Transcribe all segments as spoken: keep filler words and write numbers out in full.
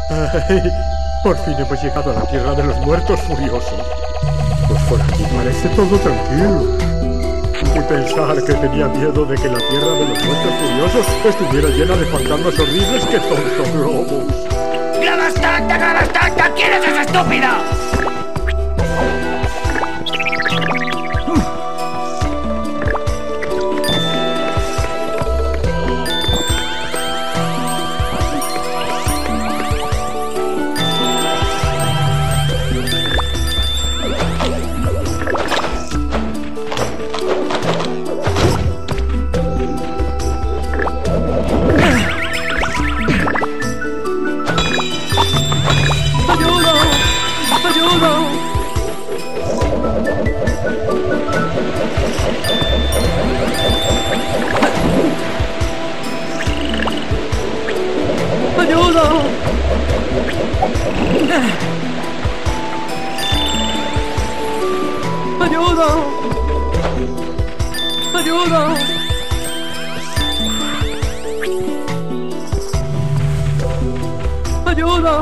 Ay, por fin hemos llegado a la tierra de los muertos furiosos. Pues por aquí parece todo tranquilo. Y pensar que tenía miedo de que la tierra de los muertos furiosos estuviera llena de fantasmas horribles que tontos globos. ¡Ya bastante, ya bastante! ¿Quién es ese estúpido? ¡Ayuda! ¡Ayuda! ¡Ayuda!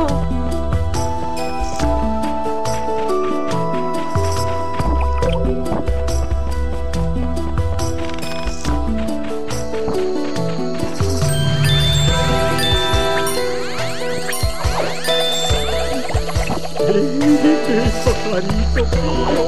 ¡Pajarito mío!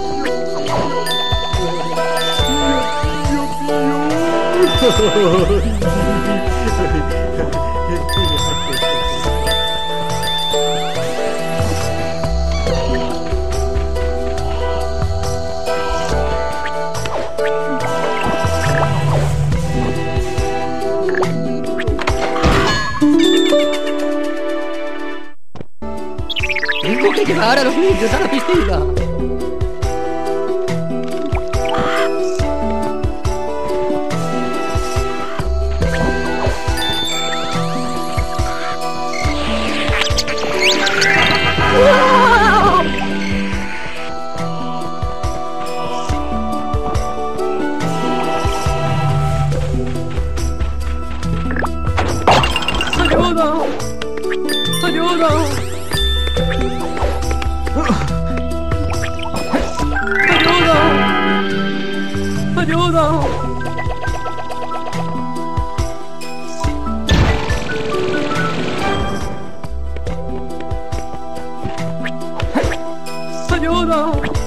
Tengo que llevar a los niños a la piscina. ¡Ayuda! ¡Ayuda! ¡Ayuda! ¡Ayuda! ¡Ayuda!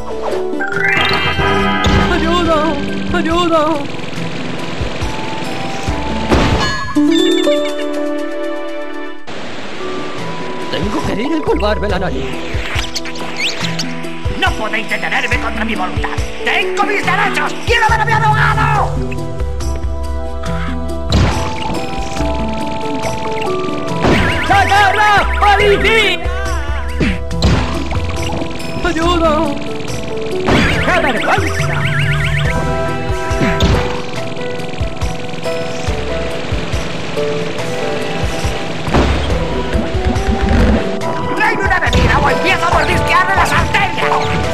¡Ayuda! ¡Ayuda! Tengo que ir y empolvarme la nariz. ¡No podéis detenerme contra mi voluntad! ¡Tengo mis derechos! ¡Quiero ver a mi abogado! ¡Socorro! ¡Policía! ¡Ayuda! ¡Qué vergüenza! ¡Dame una bebida o empiezo a mordisquearle las arterias!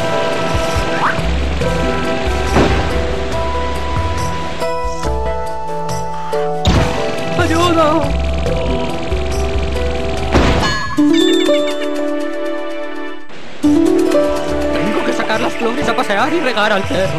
¡Ayuda! Tengo que sacar las flores a pasear y regar al perro.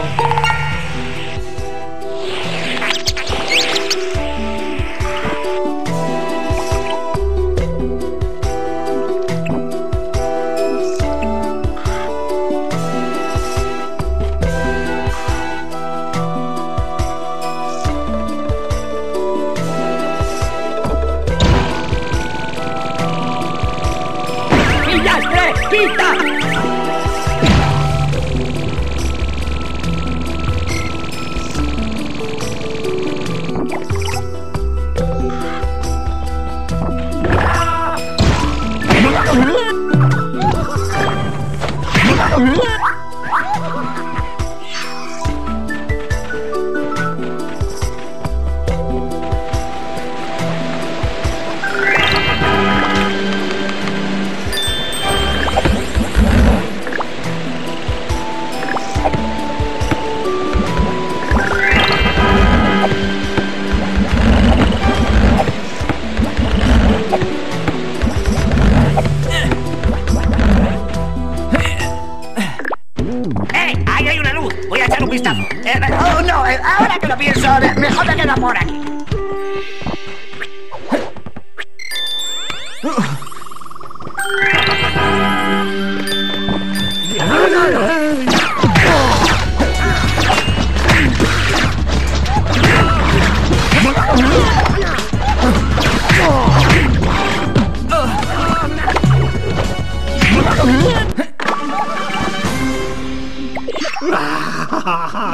¡Pillastre! ¡Quita!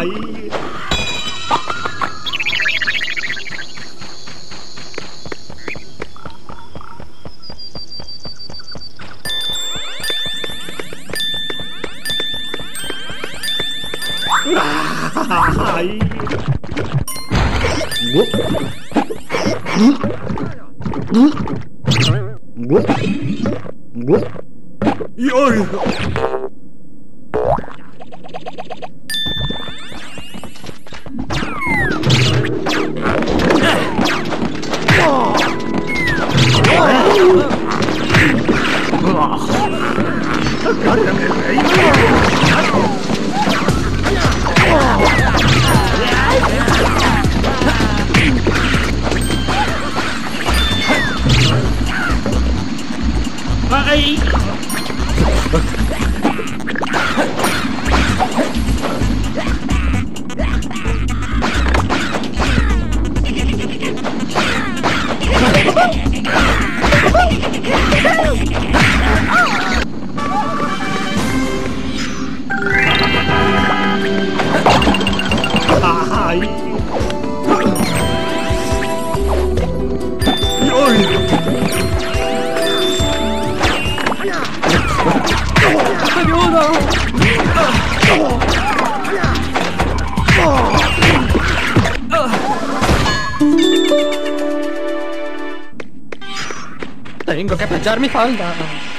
¡Ay! ¡Ay! ¡Ay! ¡Ay! ¡Ay! ¡Ayuda! Tengo que planchar mi falda.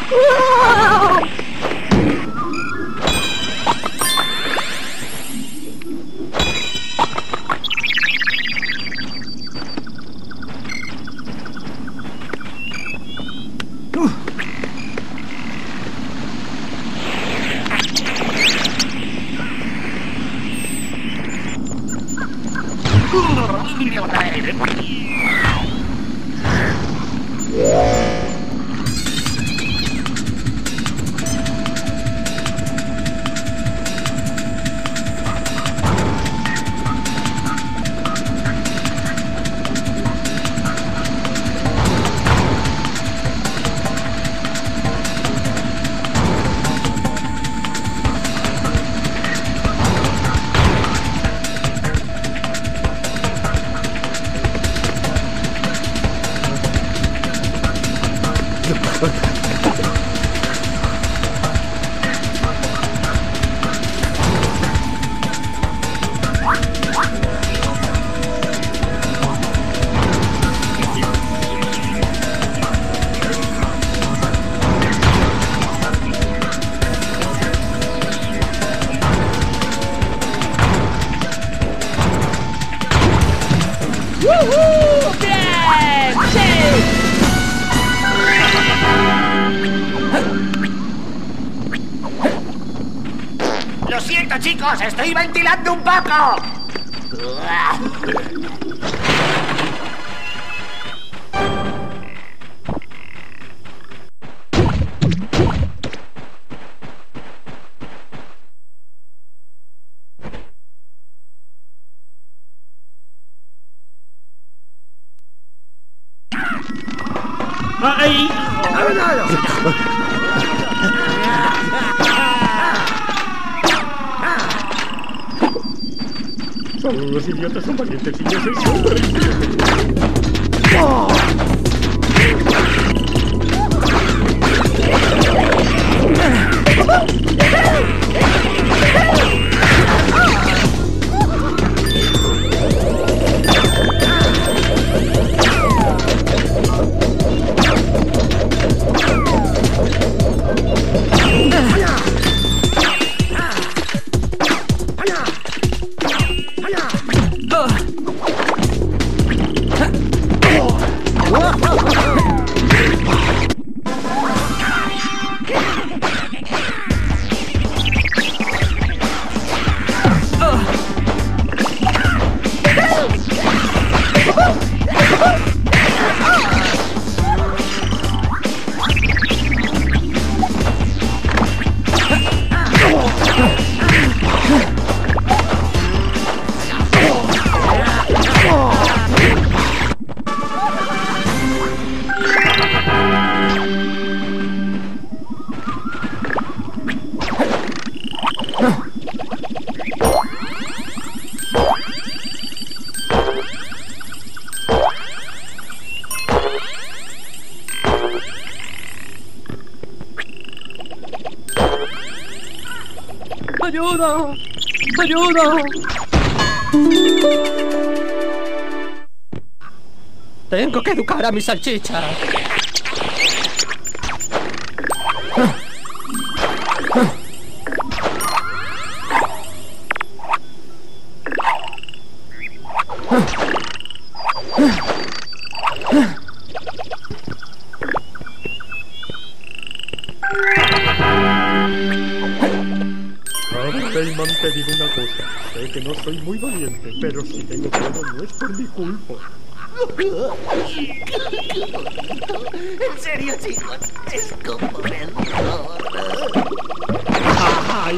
Lo siento, chicos, estoy ventilando un poco. ¡Ay! Son unos idiotas, son valientes y yo soy súper inteligente. ¡Ah! ¡Ayuda! ¡Ayuda! Tengo que educar a mi salchicha. Feynman, te digo una cosa. Sé que no soy muy valiente, pero si tengo miedo no es por mi culpa. En serio, chicos, es conmovedor. ¡Ay!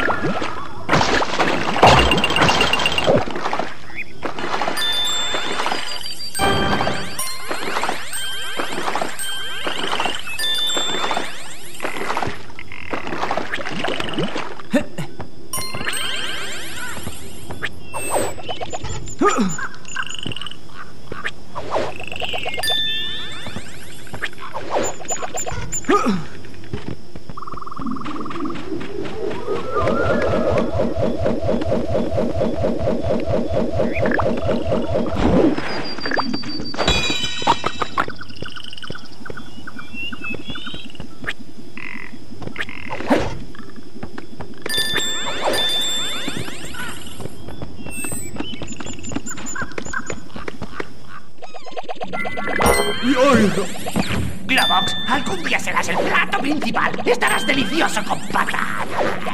Globox, algún día serás el plato principal. Estarás delicioso con patatas.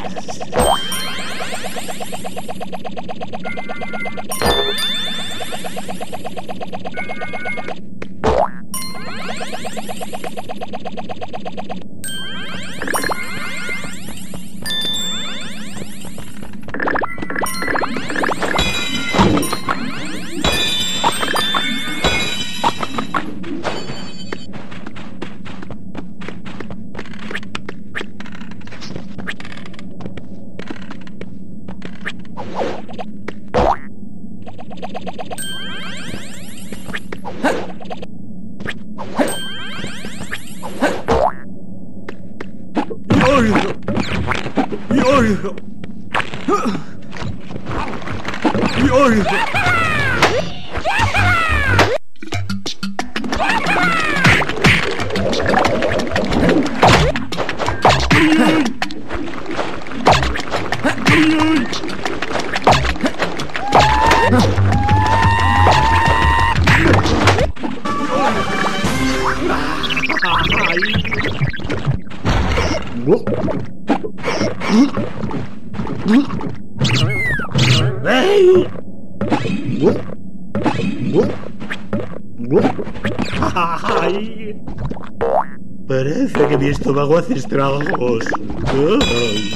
¡Ay! Parece que mi estómago hace estragos. ¡Ay!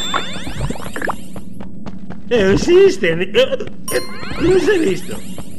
¡Existen! ¡Los he visto!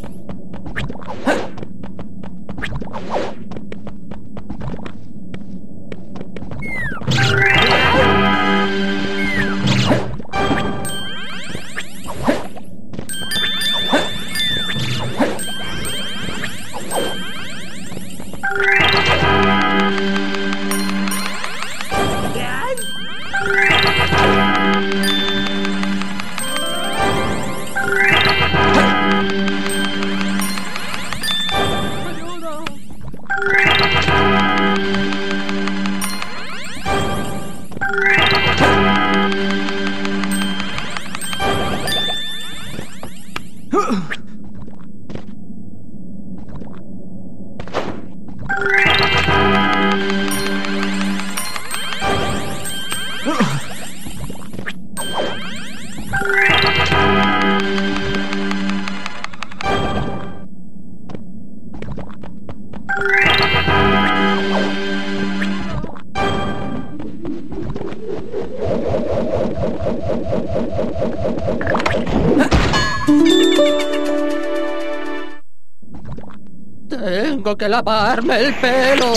Tengo que lavarme el pelo.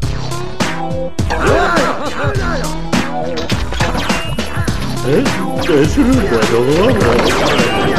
¿Eh? ¿Qué? Eso no es bueno.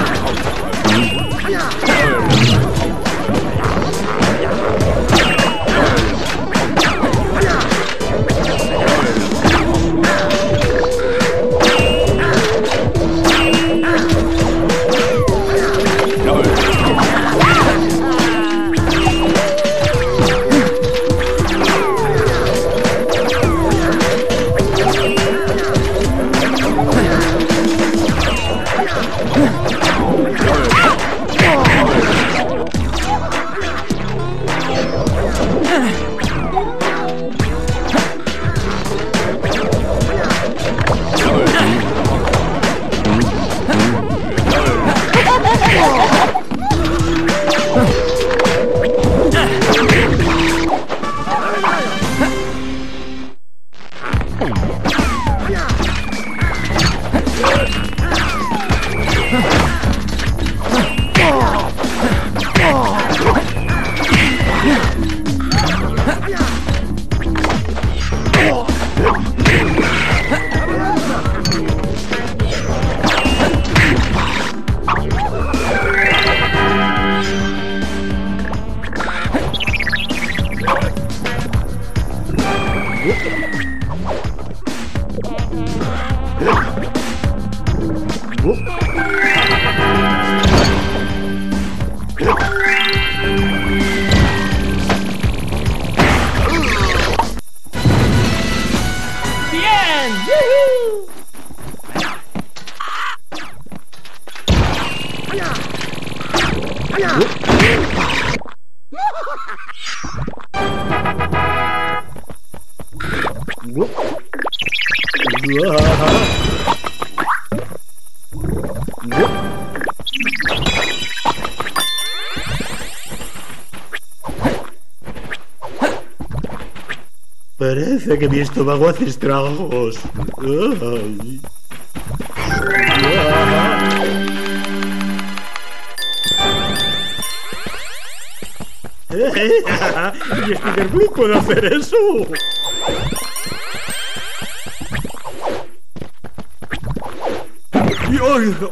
Parece que mi estómago hace estragos. Ay. ¿Y Sticker Blue puede hacer eso? ¡Y oiga!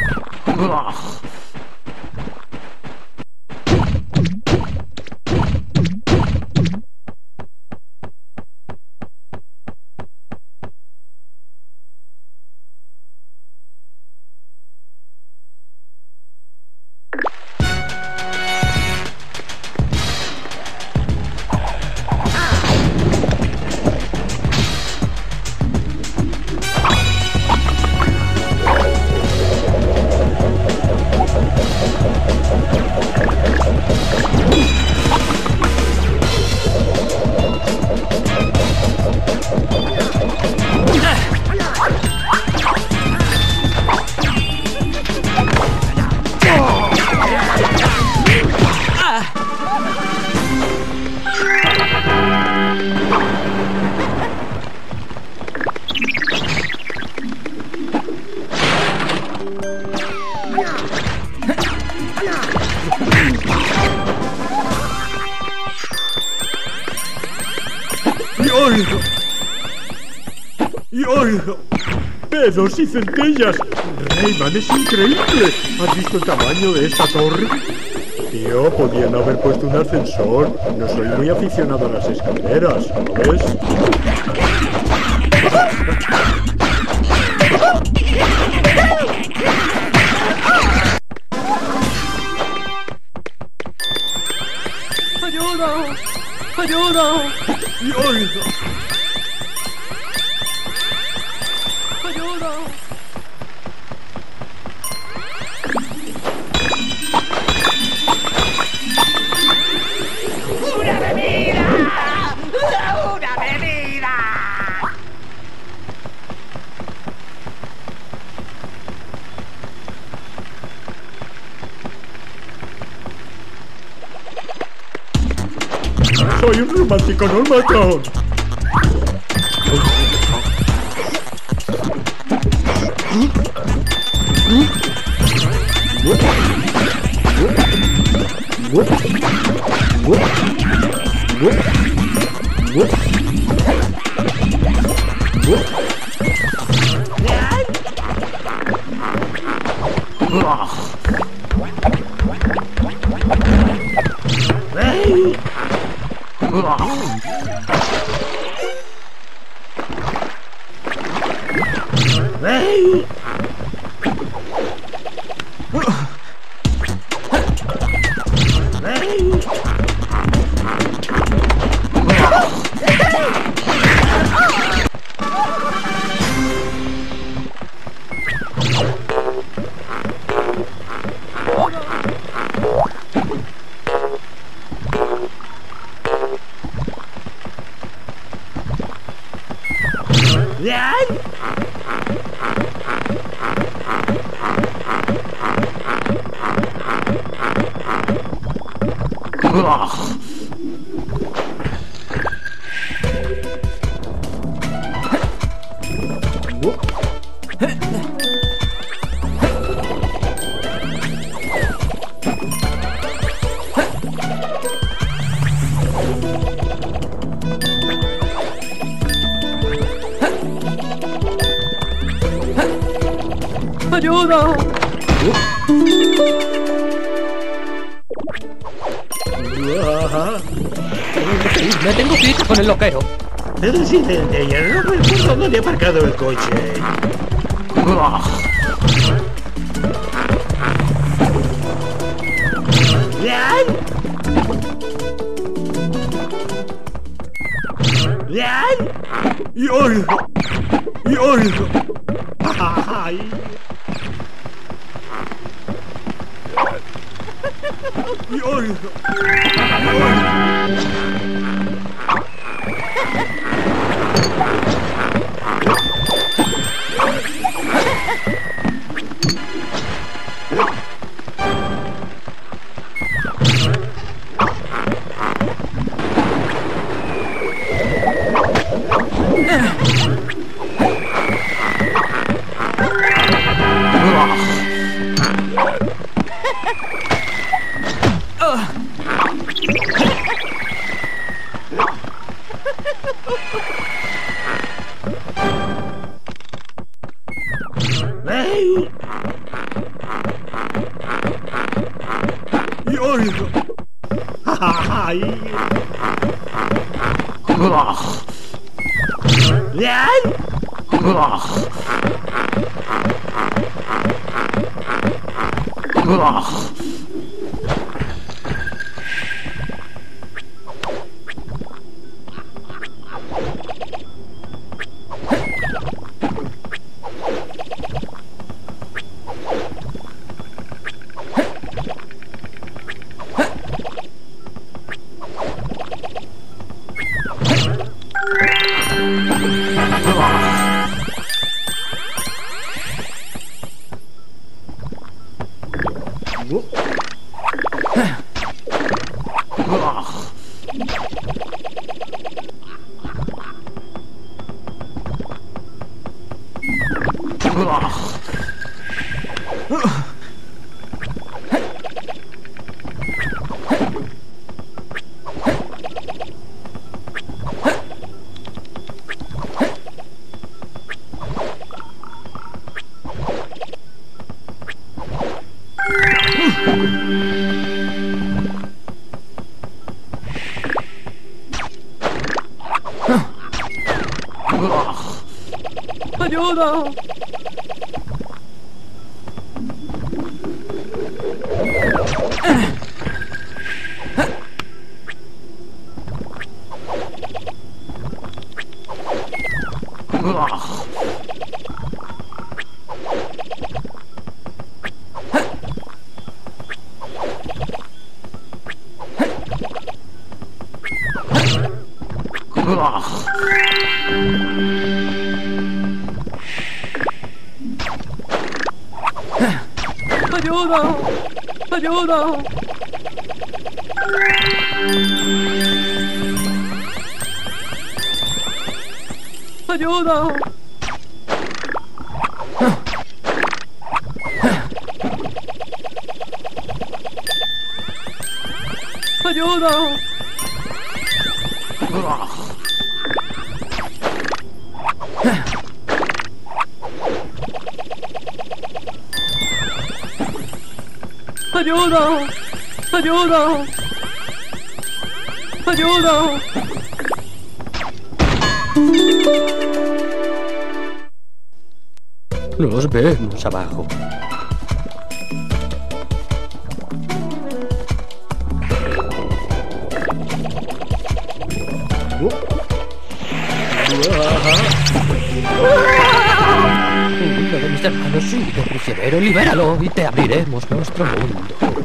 ¡Y oiga! ¡Y oiga! ¡Pedos y centellas! Rayman, es increíble. ¿Has visto el tamaño de esta torre? Tío, podían haber puesto un ascensor. No soy muy aficionado a las escaleras, ¿sabes? ¡Ayuda! ¡Ayuda! ¡Y oiga! ¡Ayuda! ¡Una bebida! ¡Una bebida! ¡Soy un romántico normatron! ¡Ayuda! Me tengo cita con el loquero. El incidente, ya no recuerdo dónde he aparcado el coche. ¿Bien? ¿Bien? ¡Y oiga! ¡Y oiga! ¡Ay! ¡Y oiga! ¡Ey! ¡Y oiga! ¡Ay! ¿Bien? ¡Ayuda! ¡Ayuda! ¡Ayuda! ¡Ayuda! ¡Ayuda! ¡Ayuda! ¡Ayuda! ¡Ayuda! Nos vemos abajo. Uno de mis hermanos sigue prisionero, libéralo y te abriremos nuestro mundo.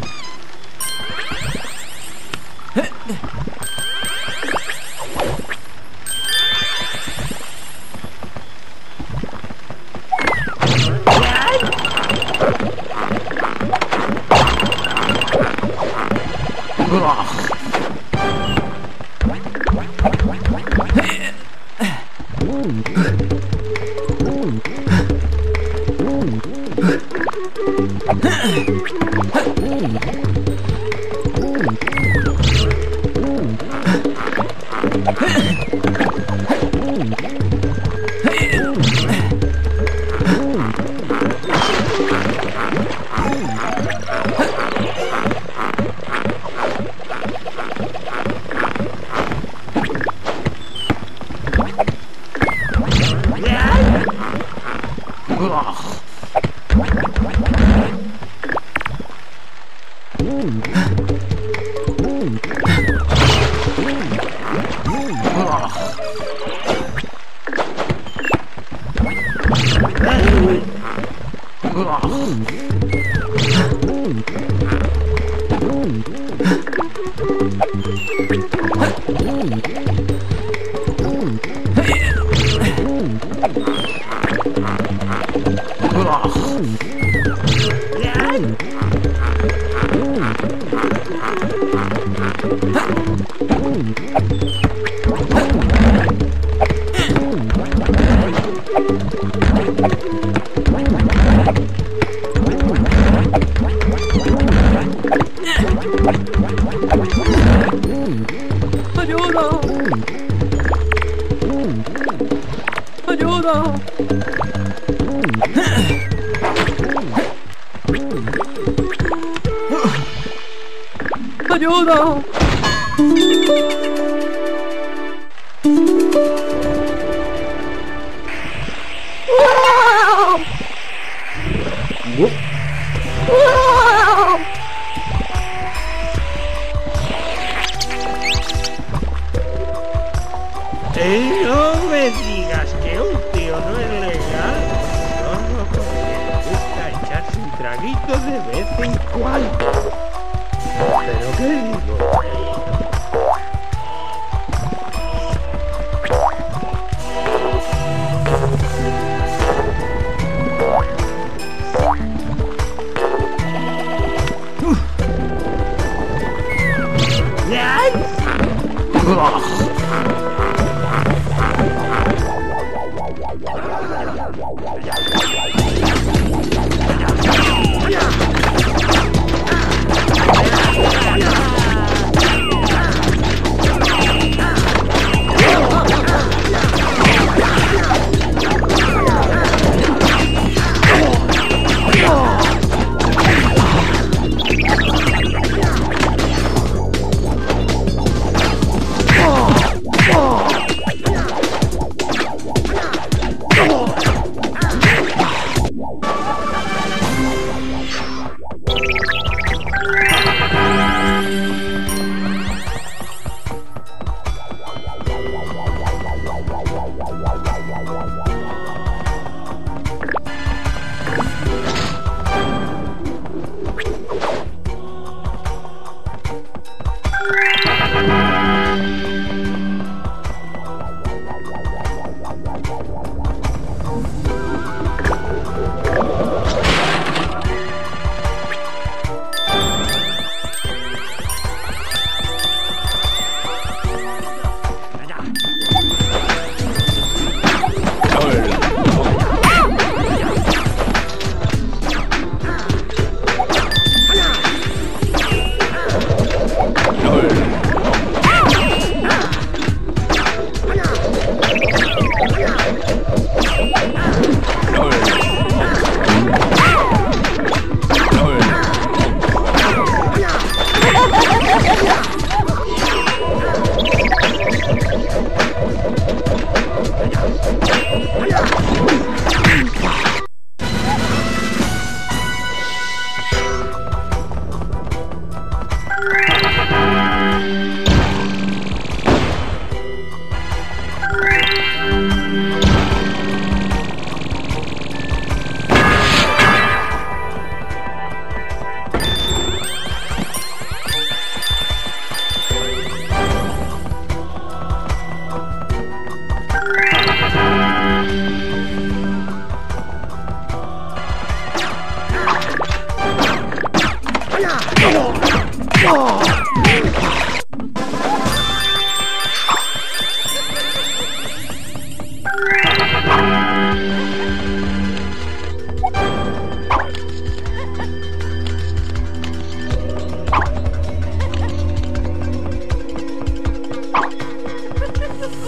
¡Ayuda! ¡Eh, no me digas que un tío no es legal! Solo porque le gusta echarse un traguito de vez en cuando. ¿Pero qué digo? ¡Oh!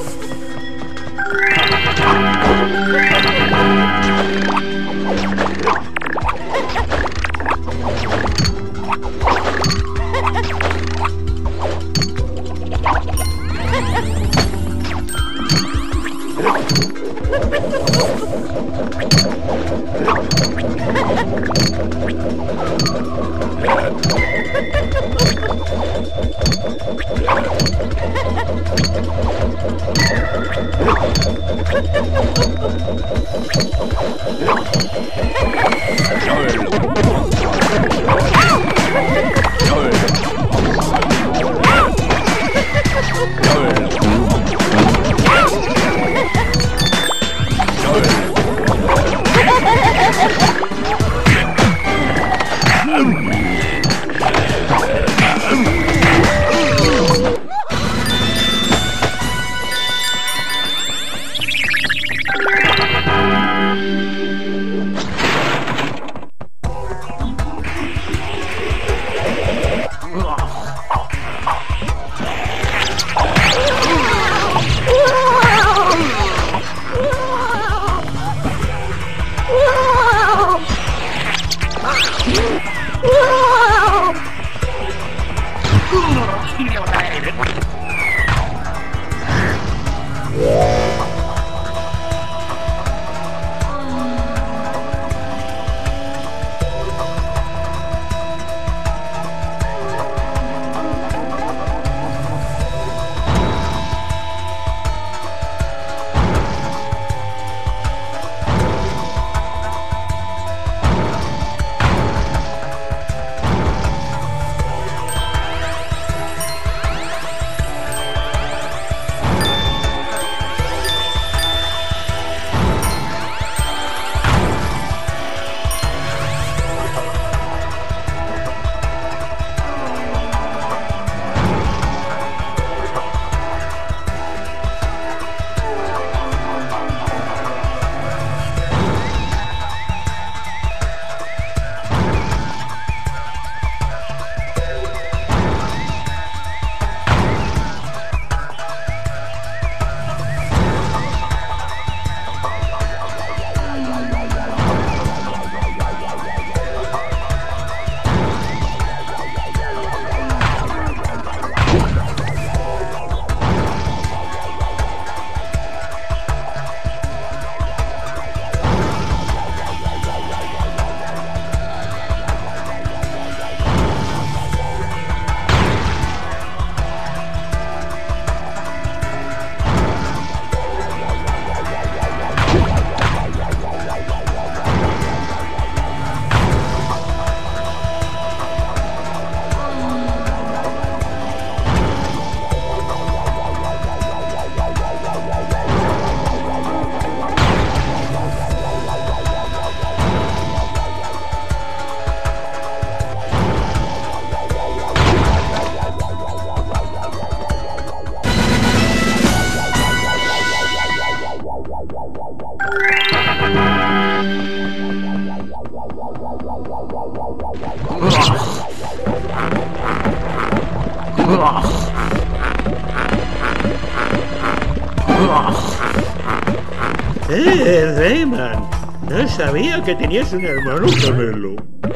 ¡Eh, Rayman! No sabía que tenías un hermano gemelo.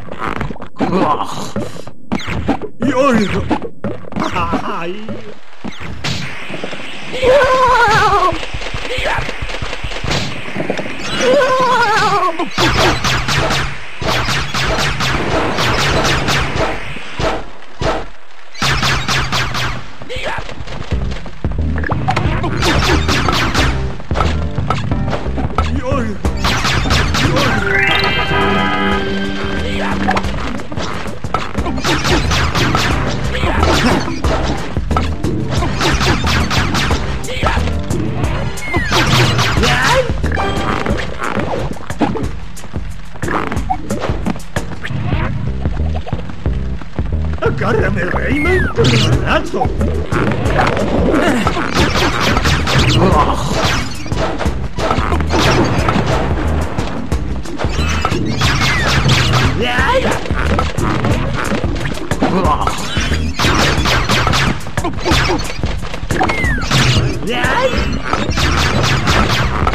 ¡Y oiga! ¡Ay! ¡Agárrame, Rayman, con el brazo! ¡Ay!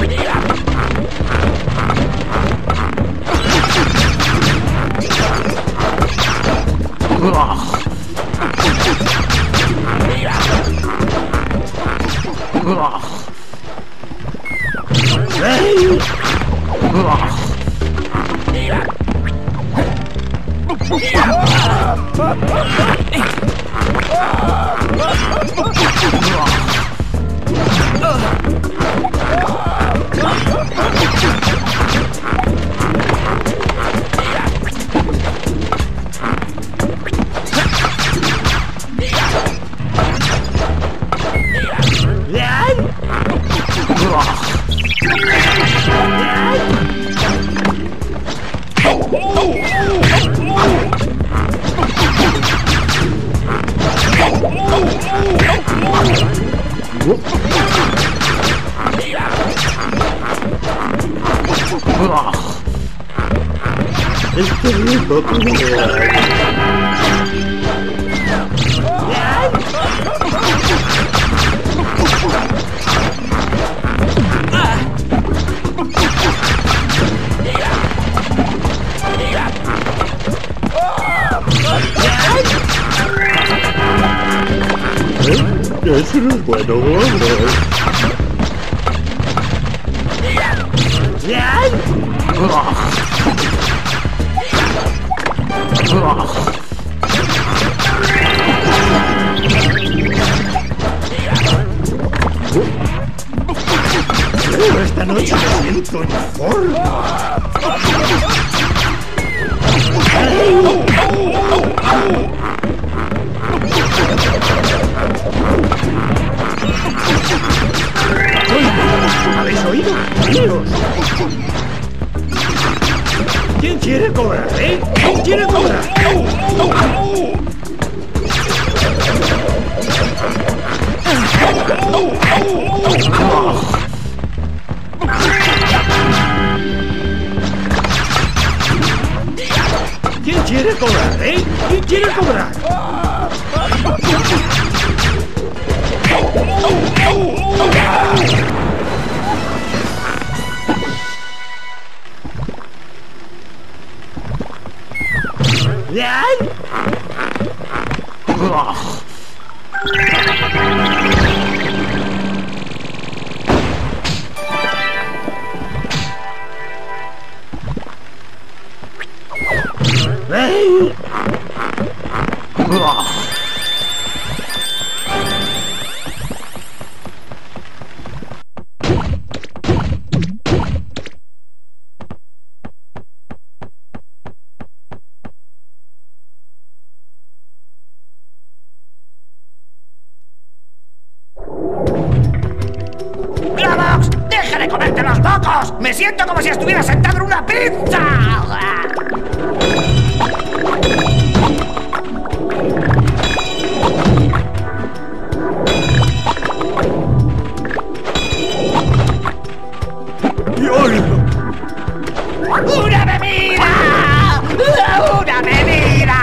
Este rico Eso no es bueno, hombre. Pero esta noche me siento en forma. ¿Habéis oído? ¡Tíos! ¿Quién quiere cobrar, eh? ¿Quién quiere cobrar? ¿Quién quiere cobrar, eh? ¿Quién quiere cobrar? ¡Globox! ¡Deja de comerte los mocos! ¡Me siento como si estuviera sentado en una pizza! ¡Una bebida! ¡Una bebida!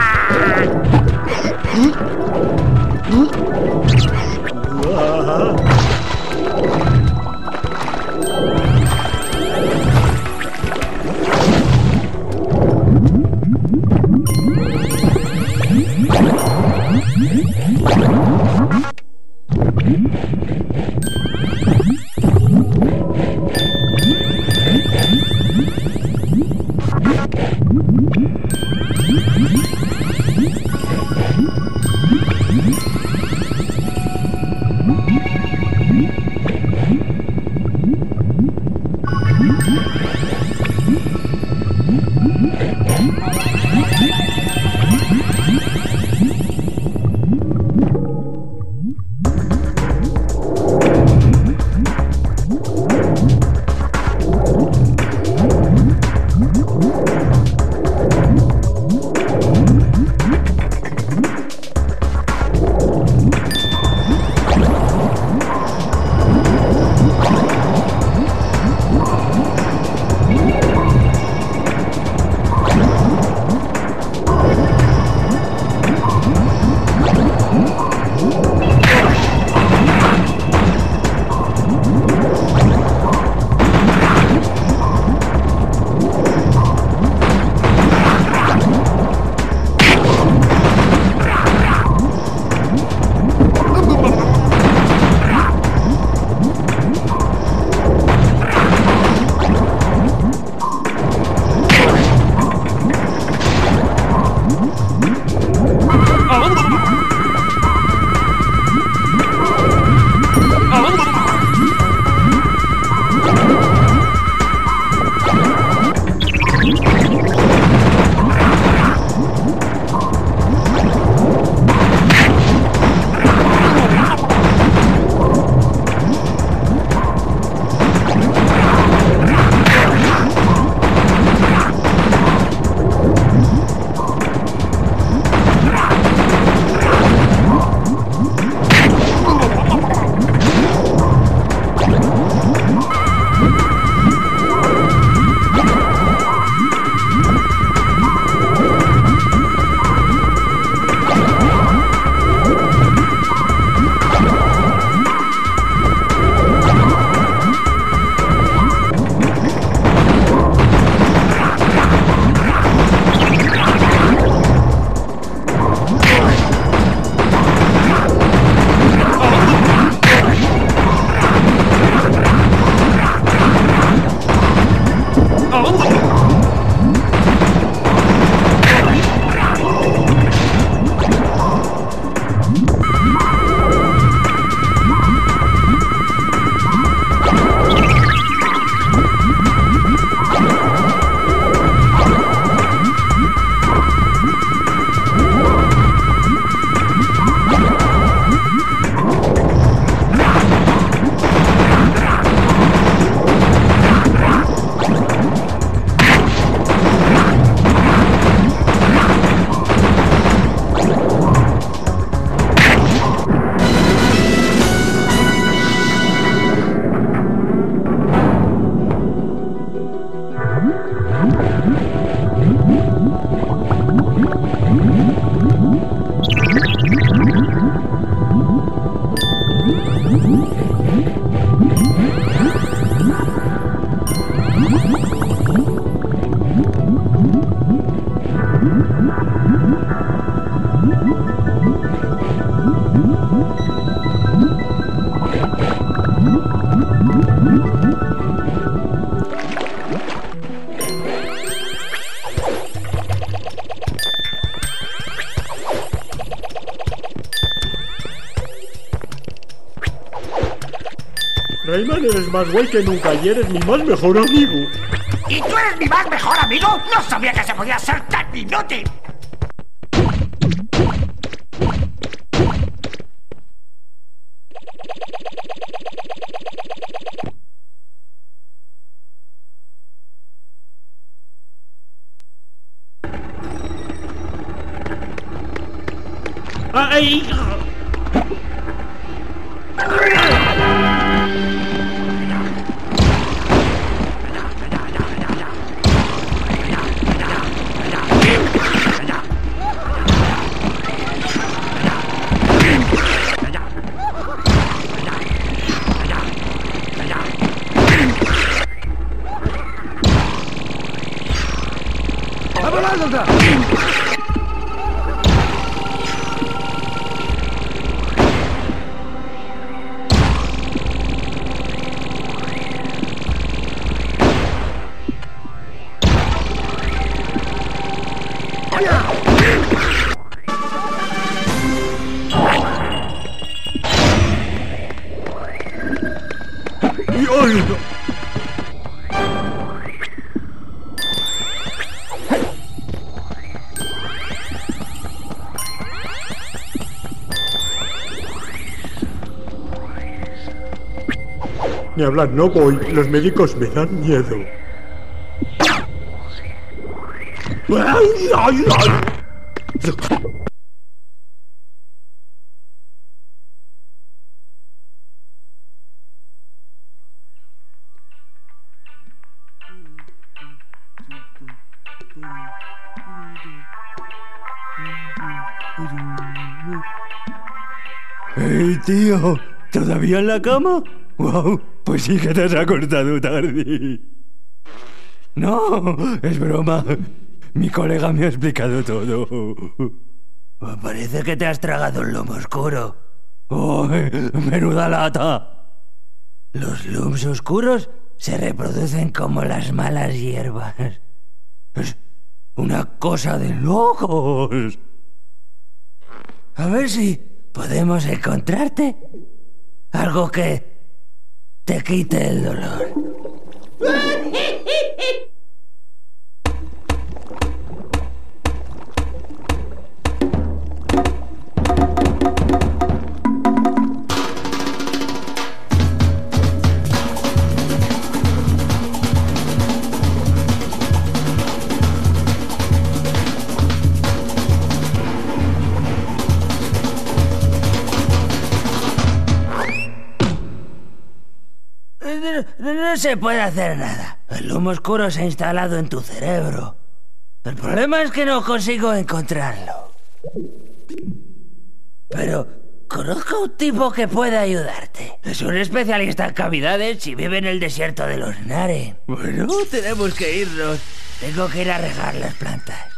eres más guay que nunca y eres mi más mejor amigo. ¿Y tú eres mi más mejor amigo? No sabía que se podía ser tan inútil. ¡Ay! Ni hablar, no voy. Los médicos me dan miedo. ¡Ay, ay, ay! ¡Hey, tío! ¿Todavía en la cama? ¡Wow! Pues sí que te has acostado tarde. No, es broma. Mi colega me ha explicado todo. Parece que te has tragado un lomo oscuro. ¡Oh, menuda lata! Los lums oscuros se reproducen como las malas hierbas. Es una cosa de locos. A ver si podemos encontrarte algo que te quite el dolor. No, no se puede hacer nada. El humo oscuro se ha instalado en tu cerebro. El problema es que no consigo encontrarlo. Pero conozco a un tipo que puede ayudarte. Es un especialista en cavidades y vive en el desierto de los Nare. Bueno, tenemos que irnos. Tengo que ir a regar las plantas.